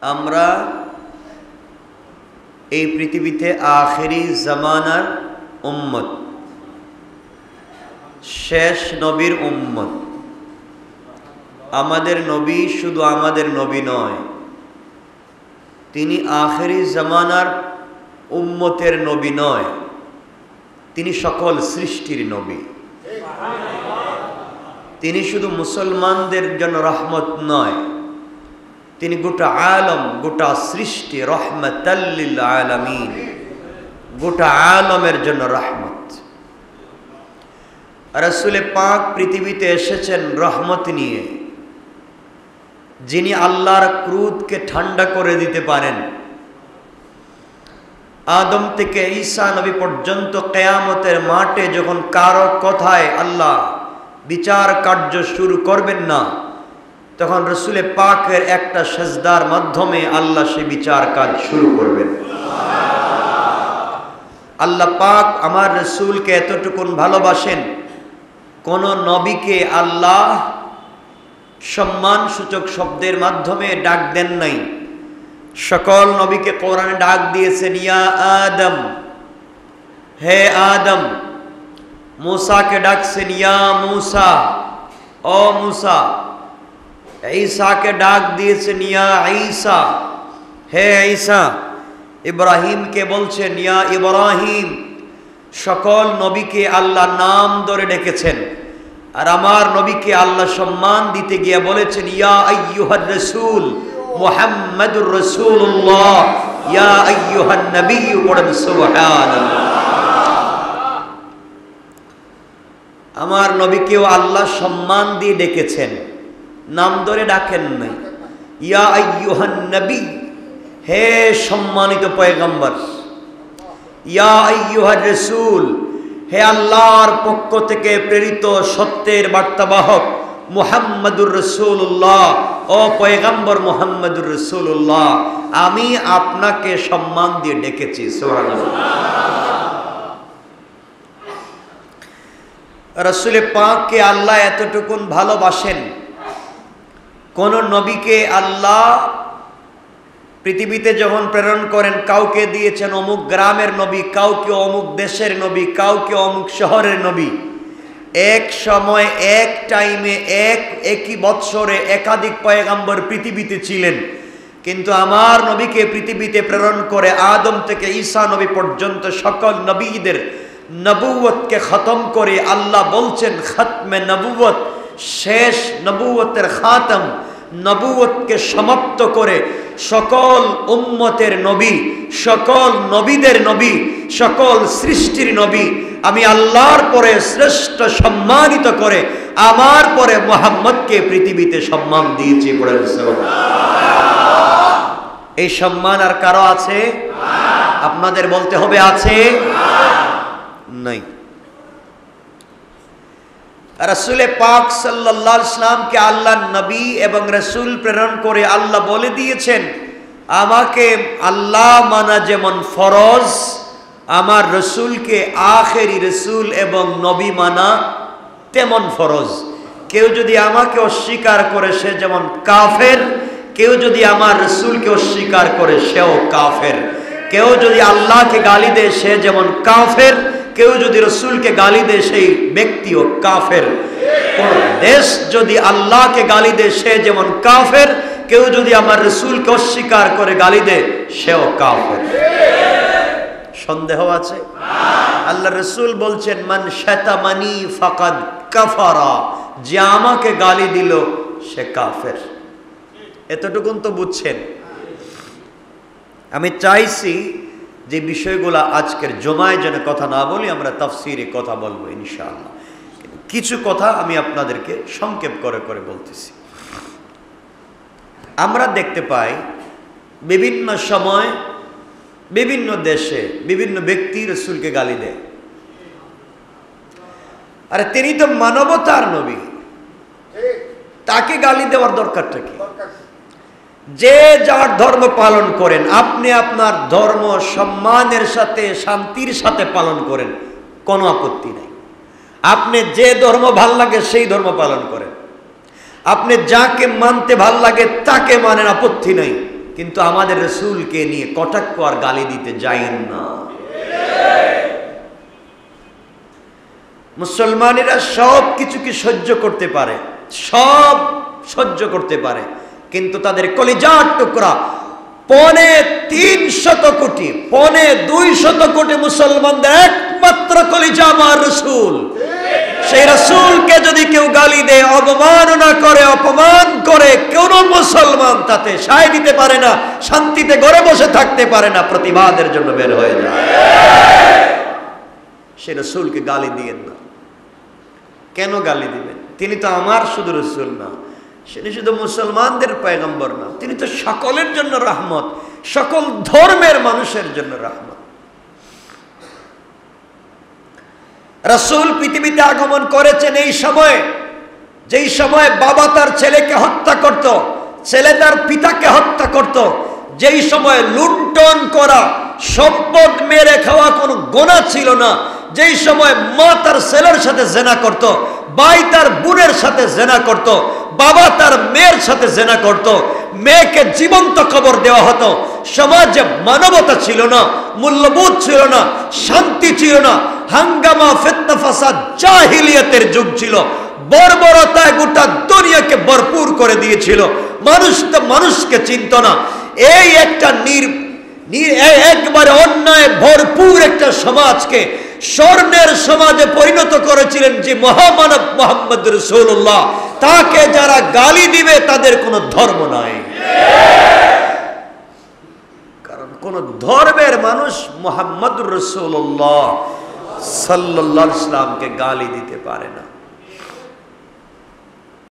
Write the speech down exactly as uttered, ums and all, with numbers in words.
আমরা এই পৃথিবীতে আখেরি জামানার উম্মত, শেষ নবীর উম্মত। আমাদের নবী শুধু আমাদের নবী নয়, তিনি আখেরি জামানার উম্মতের নবী নয়, তিনি সকল সৃষ্টির নবী। তিনি শুধু মুসলমানদের জন্য রহমত নয়, তিনি গোটা আলম, গোটা সৃষ্টি, রহমাতাল লিল আলামিন, গোটা আলমের জন্য রহমত। রাসূল পাক পৃথিবীতে এসেছেন রহমত নিয়ে, যিনি আল্লাহর ক্রোধকে ঠান্ডা করে দিতে পারেন। আদম থেকে ঈসা নবী পর্যন্ত কিয়ামতের মাঠে যখন কারো কথায় আল্লাহ বিচার কার্য শুরু করবেন না, তখন রাসূল পাকের একটা সেজদার মাধ্যমে আল্লাহ সে বিচার কাজ শুরু করবেন। আল্লাহ পাক আমার রাসূলকে এতটুকুন ভালোবাসেন, কোন নবীকে আল্লাহ সম্মান সূচক শব্দের মাধ্যমে ডাক দেন নাই। সকল নবীকে কোরআনে ডাক দিয়েছেন ইয়া আদম, হে আদম। मूसाকে ডাকছেন ইয়া মূসা, ও মূসা। ঈসাকে ডাক দিয়েছেন ইয়া ঈসা, হে ঈসা। ইব্রাহিমকে বলছেন ইয়া ইব্রাহিম। সকল নবীকে আল্লাহ নাম ধরে ডেকেছেন, আর আমার নবীকে আল্লাহ সম্মান দিতে গিয়ে বলেছেন ইয়া আইয়ুহার রাসূল মুহাম্মাদুর রাসূলুল্লাহ, ইয়া আইয়ুহান নবী। পড়েন সুবহানাল্লাহ। আমার নবীকেও আল্লাহ সম্মান দিয়ে ডেকেছেন, নাম ধরে ডাকেন নাই। ইয়া আইয়ুহান নবী, হে সম্মানিত পয়গম্বর। ইয়া আইয়ুহার রাসূল, হে আল্লাহর পক্ষ থেকে প্রেরিত সত্যের বার্তাবাহক মুহাম্মাদুর রাসূলুল্লাহ, ও পয়গম্বর মুহাম্মাদুর রাসূলুল্লাহ, আমি আপনাকে সম্মান দিয়ে ডেকেছি। সুবহানাল্লাহ। রাসূল পাককে আল্লাহ এতটুকুন ভালোবাসেন, কোন নবীকে আল্লাহ পৃথিবীতে যখন প্রেরণ করেন, কাউকে দিয়েছেন অমুক গ্রামের নবী, কাউকে অমুক দেশের নবী, কাউকে অমুক শহরের নবী। এক সময় এক টাইমে এক একই বৎসরে একাধিক পয়গম্বর পৃথিবীতে ছিলেন, কিন্তু আমার নবীকে পৃথিবীতে প্রেরণ করে আদম থেকে ঈসা নবী পর্যন্ত সকল নবীদের নবুয়তকে খতম করে আল্লাহ বলছেন খতমে নবুয়ত, শেষ নবুয়তের খাতম, নবুয়তকে সমাপ্ত করে সকল উম্মতের নবী, সকল নবীদের নবী, সকল সৃষ্টির নবী আমি আল্লাহর পরে শ্রেষ্ঠ সম্মানিত করে আমার পরে মুহাম্মদকে পৃথিবীতে সম্মান দিয়েছি। পড়েন সুবহানাল্লাহ। এই সম্মান আর কারো আছে? আপনাদের বলতে হবে আছে? নাই। রাসূল পাক সাল্লাল্লাহু আলাইহি সাল্লামকে আল্লাহ নবী এবং রাসূল প্রেরণ করে আল্লাহ বলে দিয়েছেন, আমাকে আল্লাহ মানা যেমন ফরজ, আমার রাসূলকে আখেরি রাসূল এবং নবী মানা তেমন ফরজ। কেউ যদি আমাকে অস্বীকার করে সে যেমন কাফের, কেউ যদি আমার রাসূলকে অস্বীকার করে সেও কাফের। কেউ যদি আল্লাহকে গালি দেয় সে যেমন কাফের, কেউ যদি রাসূলকে গালি দেয় সেই ব্যক্তিও কাফের। কোন দেশ যদি আল্লাহকে গালি দেয় সে যেমন কাফের, কেউ যদি আমার রাসূলকে অস্বীকার করে গালি দেয় সেও কাফের। সন্দেহ আছে? আল্লাহ রাসূল বলছেন মান শাতামানি ফাকাদ কাফারা, যে আমাকে গালি দিল সে কাফের। এতটুকুন তো বুঝছেন। আমি চাইছি যে বিষয়গুলো আজকের জমায় যেন কথা না বলি, আমরা তাফসীরে কথা বলবো ইনশাআল্লাহ। কিছু কথা আমি আপনাদেরকে সংক্ষেপ করে করে বলতেছি। আমরা দেখতে পাই বিভিন্ন সময় বিভিন্ন দেশে বিভিন্ন ব্যক্তি রাসূলকে গালি দেয়। আরে তিনি তো মানবতার নবী, তাকে গালি দেওয়ার দরকারটা কি? যে যার ধর্ম পালন করেন, আপনি আপনার ধর্ম সম্মানের সাথে শান্তির সাথে পালন করেন, কোনো আপত্তি নাই। আপনি যে ধর্ম ভাল লাগে সেই ধর্ম পালন করেন, আপনি যাকে মানতে ভাল লাগে তাকে মানেন, আপত্তি নাই। কিন্তু আমাদের রাসূলকে নিয়ে কটাক্ষ আর গালি দিতে যায়েন না। মুসলমানেরা সব কিছুকে সহ্য করতে পারে, সব সহ্য করতে পারে, কিন্তু তাদের কলিজার টুকরা পৌনে তিন শত কোটি পৌনে দুই শত কোটি মুসলমানদের একমাত্র কলিজা আমার রাসূল। সেই রাসূলকে যদি কেউ গালি দেয়, অবমাননা করে, অপমান করে, কোন মুসলমান তাতে সায় দিতে পারে না, শান্তিতে ঘরে বসে থাকতে পারে না, প্রতিবাদের জন্য বের হয়ে যায়। সেই রাসূলকে গালি দিয়েন না। কেন গালি দিবেন? তিনি তো আমার শুধু রাসূল না, তিনি শুধু মুসলমানদের পয়গম্বর না, তিনি তো সকলের জন্য রহমত, সকল ধর্মের মানুষের জন্য রহমত। রাসূল পৃথিবীতে আগমন করেছেন এই সময়ে, যেই সময়ে বাবা তার ছেলেকে হত্যা করত, ছেলে তার পিতাকে হত্যা করত, যেই সময়ে লুণ্ঠন করা, সম্পদ মেরে খাওয়া কোনো গুনাহ ছিল না, যেই সময় মা তার ছেলের সাথে জেনা করত, ভাই তার বোনের সাথে জেনা করত, বাবা তার মেয়ের সাথে জেনা করত, মেয়েকে জীবন্ত কবর দেওয়া হতো, সমাজে মানবতা ছিল না, মূল্যবোধ ছিল না, শান্তি ছিল না, হাঙ্গামা, ফিতনা, ফাসাদ, জাহিলিয়াতের যুগ ছিল, বর্বরতায় গোটা দুনিয়াকে ভরপুর করে দিয়েছিল, মানুষ তো মানুষকে চিনত না। এই একটা নির একবারে অন্যায় ভরপুর একটা সমাজকে স্বর্ণের সমাজে পরিণত করেছিলেন যে মহামানব মুহাম্মদ রাসূলুল্লাহ। তাকে যারা গালি দিবে তাদের কোনো ধর্ম নাই, কারণ কোন ধর্মের মানুষ মুহাম্মদুর রাসূলুল্লাহ সাল্লাল্লাহু আলাইহি ওয়াসাল্লামকে গালি দিতে পারে না।